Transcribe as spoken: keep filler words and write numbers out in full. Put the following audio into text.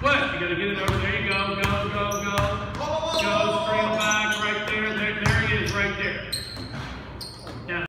What? You gotta get it over. There you go. Go, go, go. Go, string back right there. There, there he is right there.